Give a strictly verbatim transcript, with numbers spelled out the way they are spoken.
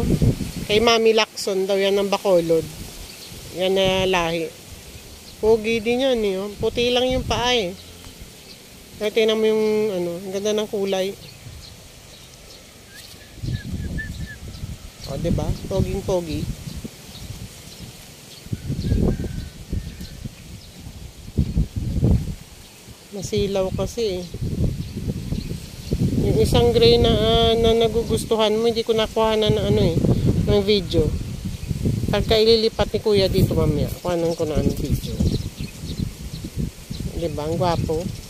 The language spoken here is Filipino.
ano, kay Mami Lacson daw yan ng Bacolod. Yan na lahi. Pogi din yan eh. Puti lang yung paa eh. Kaya tingnan mo yung ano, ang ganda ng kulay. O, diba? Poging pogi. Masilaw kasi eh. Yung isang gray na, uh, na nagugustuhan mo, hindi ko nakuha na ng ano eh, ng video. Pagka ililipat ni kuya dito mamaya, kuhanan ko na ang video. Diba? Ang gwapo.